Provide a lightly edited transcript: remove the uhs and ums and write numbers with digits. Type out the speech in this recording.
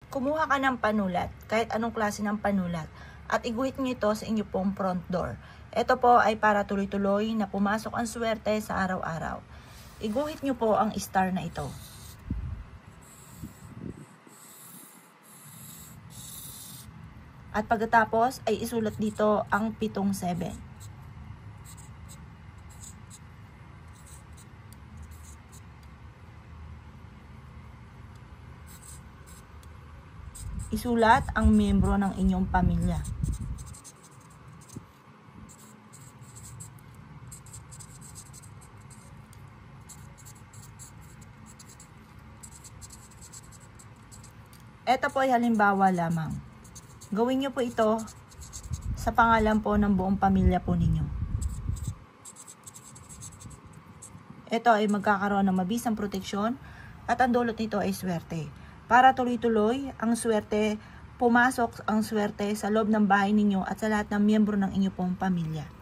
kumuha ka ng panulat, kahit anong klase ng panulat, at iguhit nyo ito sa inyo pong front door. Ito po ay para tuloy-tuloy na pumasok ang swerte sa araw-araw. Iguhit nyo po ang star na ito. At pagkatapos ay isulat dito ang 7-7. Isulat ang miyembro ng inyong pamilya. Ito po ay halimbawa lamang. Gawin nyo po ito sa pangalan po ng buong pamilya po ninyo. Ito ay magkakaroon ng mabisang proteksyon at ang dulot nito ay swerte. Para tuloy-tuloy ang swerte, pumasok ang swerte sa loob ng bahay ninyo at sa lahat ng miyembro ng inyong pong pamilya.